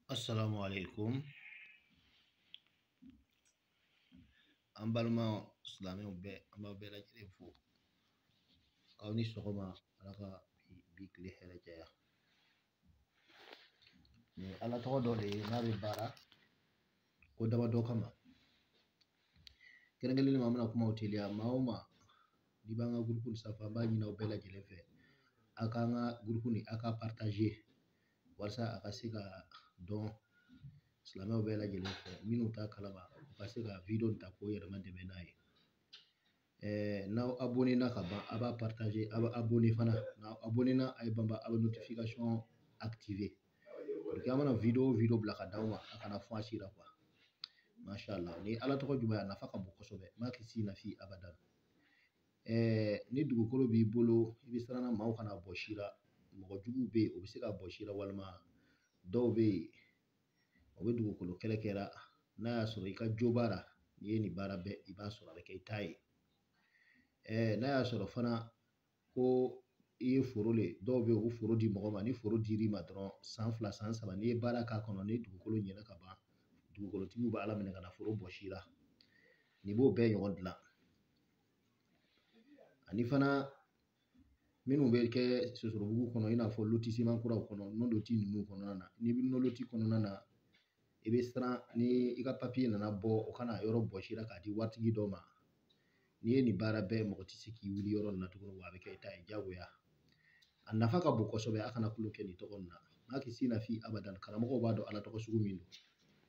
Assalamu alaikum. An balima silamɛw bɛɛ an b'aw bɛɛ lajɛlen fo k'aw ni sɔgɔma ala ka bi tile hɛrɛ caya ni ala tɔgɔ dɔ de ye n'a bɛ baara ko damadɔ kama kɛrɛnkɛrɛnnen ma an bɛna kumaw teliya maa o maa n'i b'an ka gurupu sanfɛ an b'a ɲini aw bɛɛ lajɛlen fɛ a k'an ka gurupu nin a ka partager walasa a ka se ka dɔn silamɛw bɛɛ lajɛlen fɛ minnu t'a kalama u ka se ka video ta k'o yɛrɛma dɛmɛ n'a ye n'aw abonné na ka ban a b'a partager a b'a abonné fana n'aw abonné na a ye banba a bɛ notification activer pour que an mana video bila ka d'aw ma a kana fɔn a sira quoi mashallah ni ala tɔgɔ jumɛn a nafa ka bon kosɛbɛ ma kisi nafi abadan ni dugukolo b'i bolo i bɛ siran maaw kana bɔ sira mɔgɔ juguw bɛ yen o bɛ se ka bɔ sira walima dɔw bɛ yen o bɛ dugukolo kɛlɛ kɛra n'a y'a sɔrɔ i ka jo b'a la n'i ye nin baara bɛɛ i b'a sɔrɔ a bɛ kɛ i ta ye n'a y'a sɔrɔ fana ko i ye foro le dɔw bɛ yen u bɛ foro di mɔgɔ ma ni foro dir'i ma dɔrɔn san 2 san 3 n'i ye baara k'a kɔnɔ ni dugukolo ɲɛna ka ban dugukolotigiw bɛ ala minɛ ka na foro bɔsi la nin b'o bɛɛ ɲɔgɔn dilan ani fana minnu bɛ kɛ sosorobugu kɔnɔ i n'a fɔ lotissement kuraw kɔnɔ non-loti ninnu kɔnɔna na n'i bɛ non-loti kɔnɔna na i bɛ siran ni i ka papiye nana bɔ o kana yɔrɔ bɔsi la k'a di waritigi dɔ ma n'i ye nin baara bɛɛ mɔgɔ tɛ se k'i wuli yɔrɔ in na tuguni wa a bɛ kɛ i ta ye diyagoya a nafa ka bon kosɛbɛ a kana tulo kɛ nin tɔgɔ in na n'a kisi nafi abadan karamɔgɔw b'a dɔn ala tɔgɔ sugu min don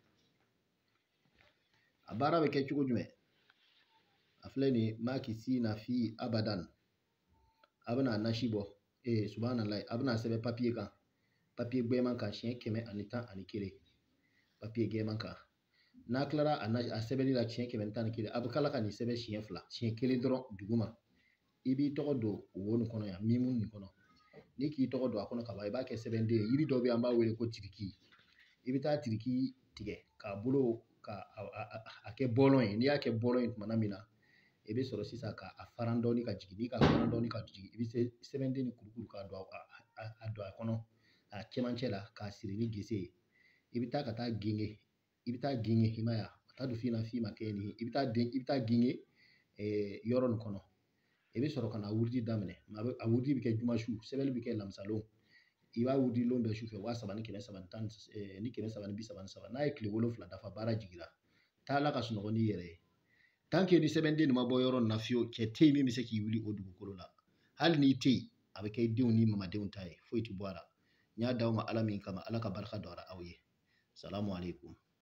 a baara bɛ kɛ cogo jumɛn a filɛ nin ma kisi nafi abadan a bɛna nasi bɔ subhanallah a bɛna sɛbɛn papiye kan papiye gbɛman kan siɲɛ 111 papiye gɛman kan n'a tilara a sɛbɛnni la siɲɛ 111 a bɛ kala ka nin sɛbɛn siɲɛ 2 siɲɛ 1 dɔrɔn duguma i b'i tɔgɔ don wo nin kɔnɔ yan mimu nin kɔnɔ ni k'i tɔgɔ don a kɔnɔ ka ban i b'a kɛ sɛbɛnden yiri dɔ bɛ an b'a wele ko tiriki i bɛ taa tiriki tigɛ k'a bolo ka a kɛ bɔlɔn ye n'i y'a kɛ bɔlɔn ye tumana min na i bɛ sɔrɔ sisan ka a faran dɔɔni ka jigin n'i ka faran dɔɔni ka jigin i bɛ sɛbɛnden ni kurukuru k'a don a kɔnɔ a cɛmancɛ la k'a siri ni gese ye i bɛ taa ka taa genge i bɛ taa genge i ma ye a taa don fina fi ma kɛ nin i bɛ taa genge yɔrɔ nin kɔnɔ i bɛ sɔrɔ ka na wurudi daminɛ a wurudi bɛ kɛ jumasu sɛbɛnni bɛ kɛ lamisalon i b'a wurudi lon bɛɛ sufɛ 3,000 ni 330 ni 333 n'a ye tile 7 dafa baara jiginra taa ala ka sunɔgɔ n'i yɛrɛ ye tant que ni sɛbɛnden nin ma bɔ yɔrɔ nin na fiyewu cɛ tɛ yen min bɛ se k'i wuli o dugukolo la hali n'i tɛ yen a bɛ kɛ i denw ni mamadenw ta ye foyi tɛ bɔ a la n y'a d'aw ma ala min kama ala ka barika don aw ye salamu alaikum